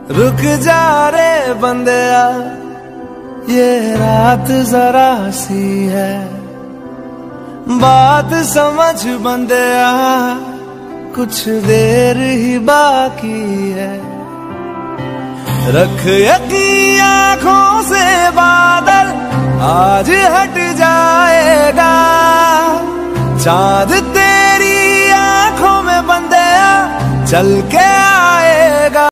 रुक जा रे बंदिया, ये रात जरा सी है, बात समझ बंदिया, कुछ देर ही बाकी है। रख यकीन आँखों से बादल आज हट जाएगा, चांद तेरी आँखों में बंदिया चल के